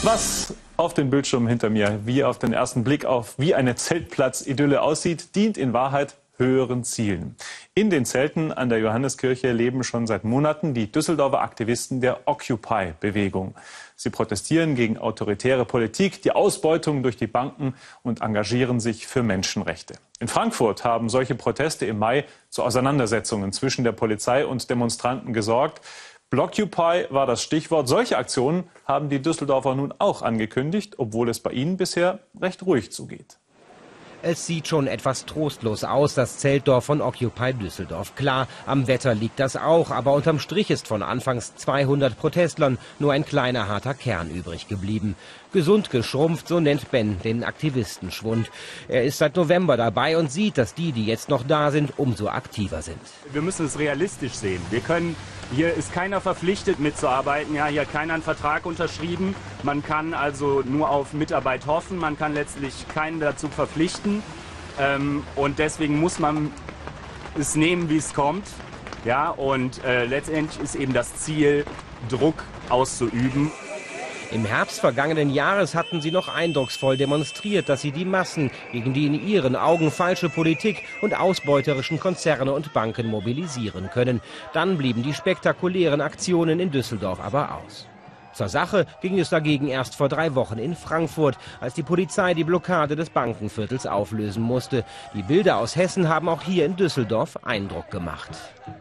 Was auf den Bildschirmen hinter mir, wie auf den ersten Blick auf wie eine Zeltplatz-Idylle aussieht, dient in Wahrheit höheren Zielen. In den Zelten an der Johanneskirche leben schon seit Monaten die Düsseldorfer Aktivisten der Occupy-Bewegung. Sie protestieren gegen autoritäre Politik, die Ausbeutung durch die Banken und engagieren sich für Menschenrechte. In Frankfurt haben solche Proteste im Mai zu Auseinandersetzungen zwischen der Polizei und Demonstranten gesorgt. Blockupy war das Stichwort. Solche Aktionen haben die Düsseldorfer nun auch angekündigt, obwohl es bei ihnen bisher recht ruhig zugeht. Es sieht schon etwas trostlos aus, das Zeltdorf von Occupy Düsseldorf. Klar, am Wetter liegt das auch, aber unterm Strich ist von anfangs 200 Protestlern nur ein kleiner harter Kern übrig geblieben. Gesund geschrumpft, so nennt Ben den Aktivistenschwund. Er ist seit November dabei und sieht, dass die jetzt noch da sind, umso aktiver sind. Wir müssen es realistisch sehen. Hier ist keiner verpflichtet mitzuarbeiten, ja, hier hat keiner einen Vertrag unterschrieben. Man kann also nur auf Mitarbeit hoffen, man kann letztlich keinen dazu verpflichten. Und deswegen muss man es nehmen, wie es kommt. Ja, und letztendlich ist eben das Ziel, Druck auszuüben. Im Herbst vergangenen Jahres hatten sie noch eindrucksvoll demonstriert, dass sie die Massen gegen die in ihren Augen falsche Politik und ausbeuterischen Konzerne und Banken mobilisieren können. Dann blieben die spektakulären Aktionen in Düsseldorf aber aus. Zur Sache ging es dagegen erst vor 3 Wochen in Frankfurt, als die Polizei die Blockade des Bankenviertels auflösen musste. Die Bilder aus Hessen haben auch hier in Düsseldorf Eindruck gemacht.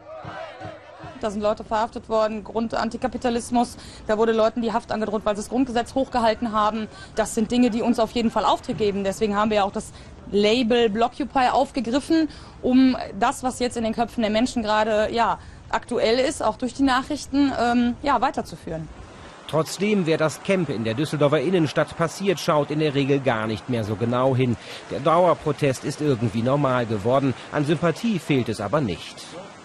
Da sind Leute verhaftet worden, Grund Antikapitalismus. Da wurde Leuten die Haft angedroht, weil sie das Grundgesetz hochgehalten haben. Das sind Dinge, die uns auf jeden Fall Auftritt geben. Deswegen haben wir ja auch das Label Blockupy aufgegriffen, um das, was jetzt in den Köpfen der Menschen gerade aktuell ist, auch durch die Nachrichten, weiterzuführen. Trotzdem, wer das Camp in der Düsseldorfer Innenstadt passiert, schaut in der Regel gar nicht mehr so genau hin. Der Dauerprotest ist irgendwie normal geworden. An Sympathie fehlt es aber nicht.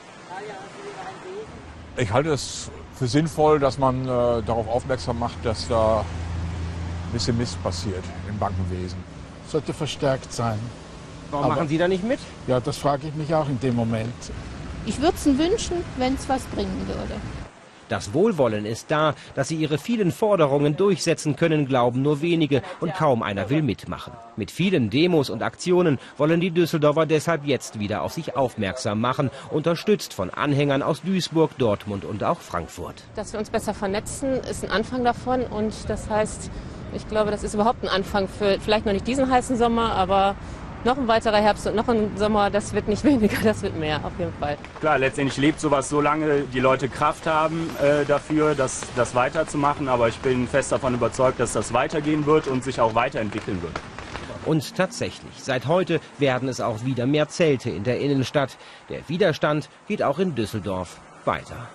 Ich halte es für sinnvoll, dass man darauf aufmerksam macht, dass da ein bisschen Mist passiert im Bankenwesen. Sollte verstärkt sein. Warum machen Sie da nicht mit? Ja, das frage ich mich auch in dem Moment. Ich würde es wünschen, wenn es was bringen würde. Das Wohlwollen ist da, dass sie ihre vielen Forderungen durchsetzen können, glauben nur wenige und kaum einer will mitmachen. Mit vielen Demos und Aktionen wollen die Düsseldorfer deshalb jetzt wieder auf sich aufmerksam machen, unterstützt von Anhängern aus Duisburg, Dortmund und auch Frankfurt. Dass wir uns besser vernetzen, ist ein Anfang davon und das heißt, ich glaube, das ist überhaupt ein Anfang für vielleicht noch nicht diesen heißen Sommer, aber noch ein weiterer Herbst und noch ein Sommer, das wird nicht weniger, das wird mehr, auf jeden Fall. Klar, letztendlich lebt sowas, solange die Leute Kraft haben dafür, das weiterzumachen. Aber ich bin fest davon überzeugt, dass das weitergehen wird und sich auch weiterentwickeln wird. Und tatsächlich, seit heute werden es auch wieder mehr Zelte in der Innenstadt. Der Widerstand geht auch in Düsseldorf weiter.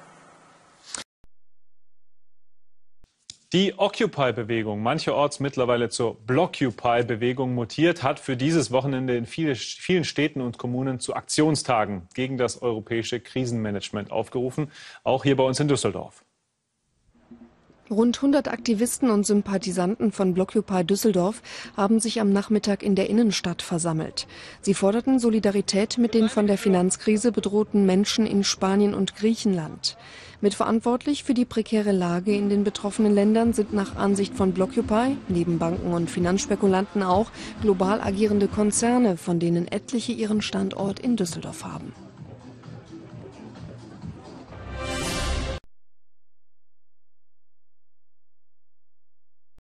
Die Occupy-Bewegung, mancherorts mittlerweile zur Blockupy-Bewegung mutiert, hat für dieses Wochenende in vielen Städten und Kommunen zu Aktionstagen gegen das europäische Krisenmanagement aufgerufen, auch hier bei uns in Düsseldorf. Rund 100 Aktivisten und Sympathisanten von Blockupy Düsseldorf haben sich am Nachmittag in der Innenstadt versammelt. Sie forderten Solidarität mit den von der Finanzkrise bedrohten Menschen in Spanien und Griechenland. Mitverantwortlich für die prekäre Lage in den betroffenen Ländern sind nach Ansicht von Blockupy, neben Banken und Finanzspekulanten auch, global agierende Konzerne, von denen etliche ihren Standort in Düsseldorf haben.